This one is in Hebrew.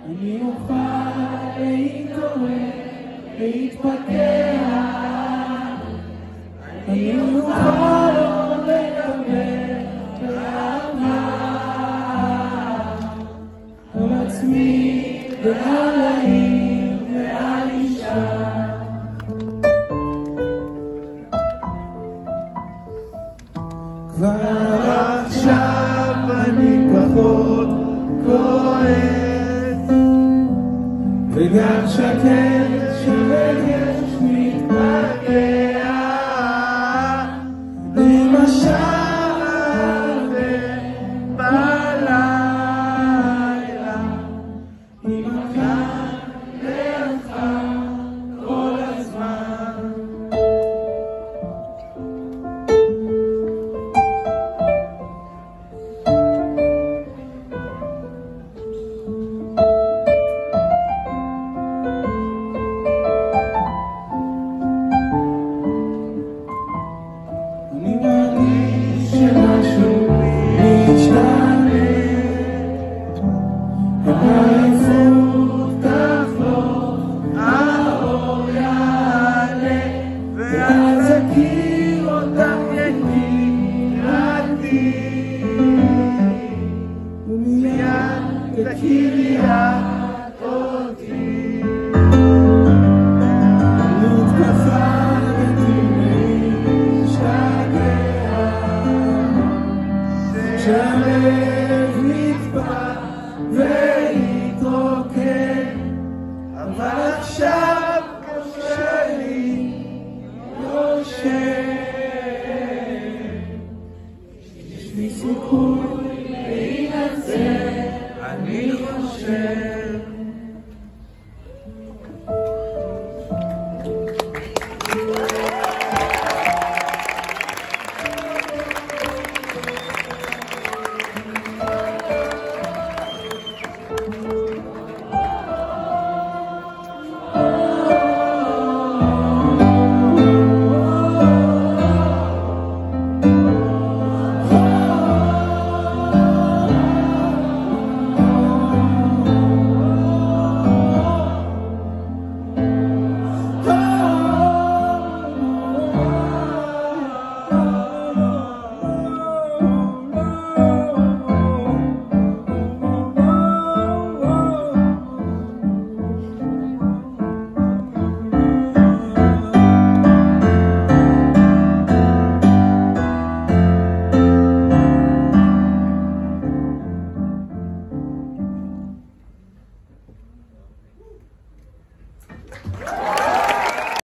אני אוכל להתעורר, להתפתח, אני אוכל עוד לדבר באהבה על עצמי ועל העיר ועל אישה. כבר עכשיו אני פחות כועס וגם שקט שרגש מתפגע למשל בלילה עם הקן לידך כל הזמן. אני מרגיש שמשהו משתנה, העייפות תחלוף, האור יעלה, ואז אכיר אותך יקירתי, ומיד תכירי את